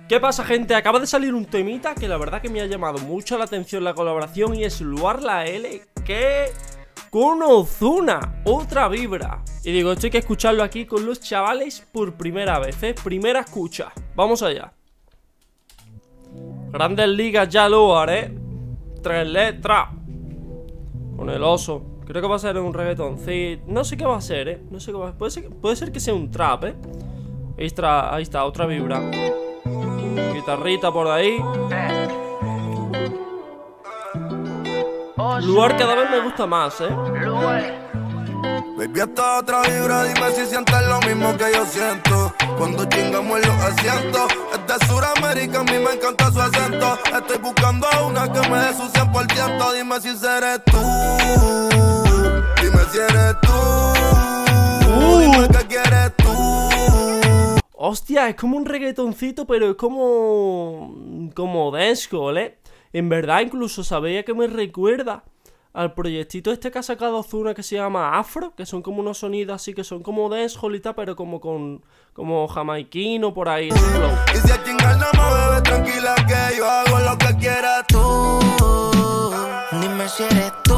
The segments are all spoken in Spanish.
¿Qué pasa, gente? Acaba de salir un temita que la verdad que me ha llamado mucho la atención la colaboración, y es Luar La L que con Ozuna, otra vibra. Y digo, esto hay que escucharlo aquí con los chavales por primera vez, primera escucha. Vamos allá. Grandes ligas ya Luar, 3 letras. Con el oso. Creo que va a ser un reggaetoncito. No sé qué va a ser, no sé qué va a ser. Puede ser que sea un trap, Ahí está, otra vibra. Guitarrita por ahí. Luar cada vez me gusta más, Baby, esta otra vibra, dime si sientes lo mismo que yo siento. Cuando chingamos en los asientos. Es de Sudamérica, a mí me encanta su acento. Estoy buscando a una que me dé su 100%. Dime si eres tú. Dime si eres tú. Dime qué quieres tú. Hostia, es como un reggaetoncito, pero es como dancehall, En verdad, incluso sabía que me recuerda al proyectito este que ha sacado Ozuna, que se llama Afro, que son como unos sonidos así, que son como dancehall y tal, pero como jamaiquino por ahí, ese flow. Y si a chingar no me bebes, tranquila que yo hago lo que quieras tú. Dime si eres tú.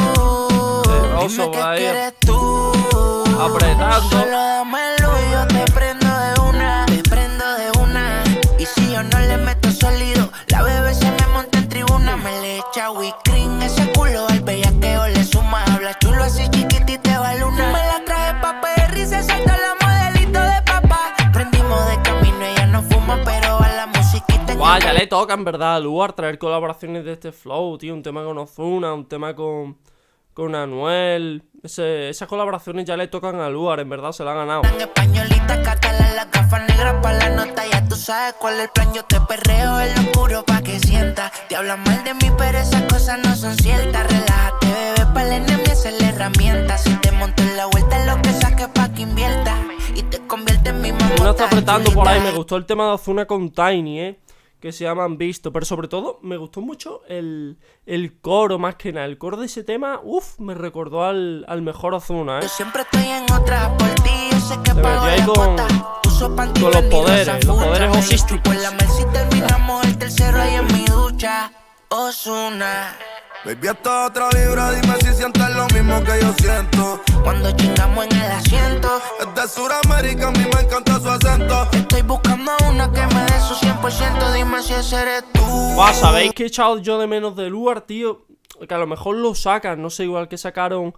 Dime qué quieres tú. Apretando. Solo dámelo y yo te prendo de una. Te prendo de una. Y si yo no le meto sólido, la bebé se me monta en tribuna. Me le echa whipped ese culo al bellaqueo le suma. Habla chulo así chiquitito y te va luna. Me la traje pa' perri, se salta la modelito de papá. Prendimos de camino, ella no fuma, pero a la musiquita. Guau, ya le toca en verdad a Luar traer colaboraciones de este flow, tío. Un tema con Ozuna, un tema con Anuel. Esas colaboraciones ya le tocan a Luar, en verdad se la ha ganado. En españolita, cátala las gafas negras pa' la nota. Ya tú sabes cuál es el plan, yo te perreo en lo oscuro pa' que sientas. Te hablan mal de mí, pero esas cosas no son ciertas. Relájate, bebé, pa' el enemigo esa es la herramienta. Si te monto en la vuelta, lo que saques pa' que inviertas y te convierte en mi mamá. Ozuna está apretando por ahí, me gustó el tema de Ozuna con Tiny, que se llaman Visto, pero sobre todo me gustó mucho el coro, más que nada. El coro de ese tema, me recordó al mejor Ozuna, Yo siempre estoy en otra por ti, yo sé que se pago metió ahí la con los poderes osísticos. Por la mer si terminamos el tercero ahí en mi ducha. Ozuna. Baby, esta otra vibra, dime si sientes lo mismo que yo siento. Cuando chingamos en el asiento. Es de Sudamérica, a mí me encanta su acento. Estoy buscando una que me dé su 100%, dime si ese eres tú. Guau, ¿sabéis que he echado yo de menos de Luar, tío? Que a lo mejor lo sacan, no sé, igual que sacaron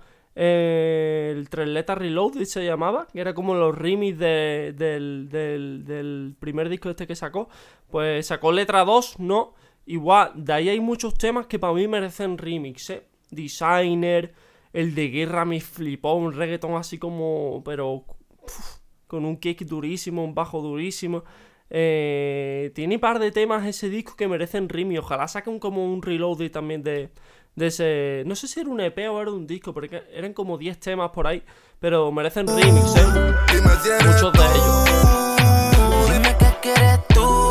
el 3 letras Reloaded se llamaba, que era como los remix del primer disco este que sacó. Pues sacó letra 2, ¿no? Igual, de ahí hay muchos temas que para mí merecen remix, Designer, el de Guerra me flipó, un reggaetón así como, pero con un kick durísimo, un bajo durísimo. Tiene un par de temas ese disco que merecen remix. Ojalá saquen como un reload también de ese. No sé si era un EP o era un disco, porque eran como 10 temas por ahí, pero merecen remix, muchos de ellos. Dime qué quieres tú.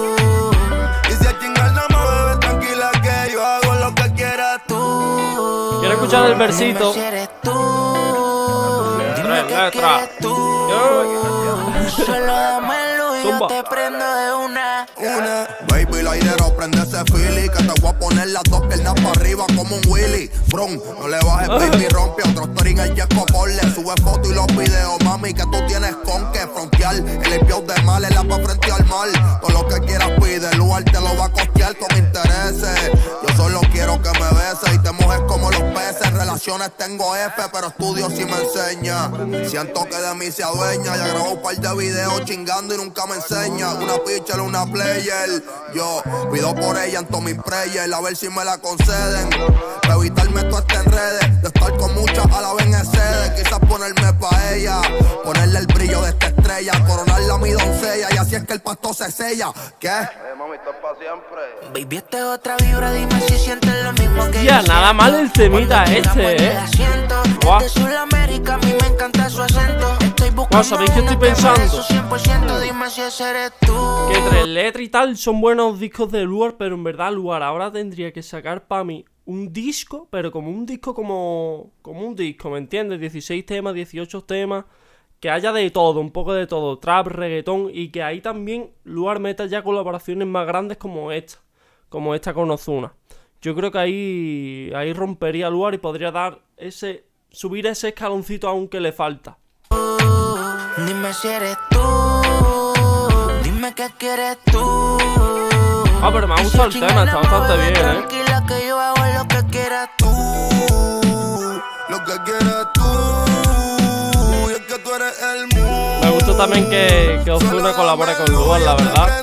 Quiero escuchar el versito. Si eres tú. Dime qué quieres tú. Solo dámelo y yo te prendo de una. Baby, la airero, prende ese Philly. Que te voy a poner las dos piernas para arriba como un Willy. Brum, no le bajes, baby, rompe. Otro story en el Jesco Porle. Sube fotos y los videos, mami, que tú tienes con que frontear. El limpiado de mal es la pa' frente al mal. Todo lo que quieras pide, el lugar te lo va a costear con intereses. Yo solo quiero que me beses y te mojes como los peces. Relaciones tengo F, pero estudio si me enseña. Siento que de mí se adueña. Ya grabó un par de videos chingando y nunca me enseña. Una pitcher, una player. Yo pido por ella en todos mis prayers, a ver si me la conceden. Para evitarme todo este enredes, de estar con muchas a la vez en sede. Quizás ponerme pa' ella, ponerle el brillo de esta estrella, coronarla a mi doncella, y así es que el pasto se sella. ¿Qué? Mami, esto es pa' siempre. Baby, esta es otra vibra, dime si sientes lo mismo que Ya, yo nada siento. mal el temita Guau. De Sudamérica, a mí me encanta su acento. Estoy buscando Guau, ¿sabéis qué estoy una que me dé pensando? su 100%, dime si ese eres tú. Que 3 letras y tal son buenos discos de Luar, pero en verdad Luar ahora tendría que sacar para mí un disco, pero como un disco como un disco, ¿me entiendes? 16 temas, 18 temas, que haya de todo, un poco de todo, trap, reggaetón, y que ahí también Luar meta ya colaboraciones más grandes como esta con Ozuna. Yo creo que ahí rompería Luar y podría dar subir ese escaloncito aún que le falta. Dime si eres tú, dime qué quieres tú. Ah, pero me ha gustado el tema, está bastante bien, Tranquila que yo hago lo que quieras tú, lo que quieras tú, y es que tú eres el mundo. Me gustó también que Ozuna colabore con Luar, la verdad.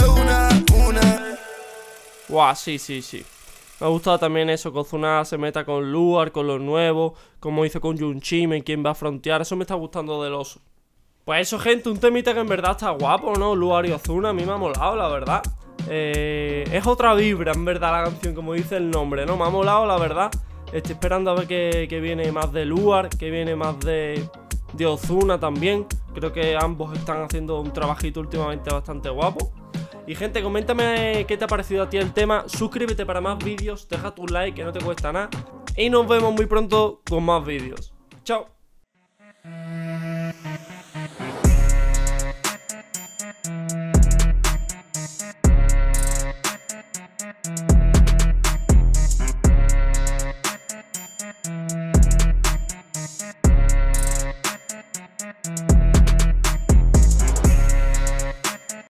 Guau, sí. Me ha gustado también eso, que Ozuna se meta con Luar, con los nuevos, como hizo con Junchime, quien va a frontear. Eso me está gustando del oso. Pues eso, gente, un temita que en verdad está guapo, ¿no? Luar y Ozuna, a mí me ha molado, la verdad. Es otra vibra, en verdad, la canción, como dice el nombre, ¿no? Me ha molado, la verdad. Estoy esperando a ver que viene más de Luar, que viene más de Ozuna también. Creo que ambos están haciendo un trabajito últimamente bastante guapo. Y gente, coméntame qué te ha parecido a ti el tema. Suscríbete para más vídeos, deja tu like que no te cuesta nada. Y nos vemos muy pronto con más vídeos. Chao.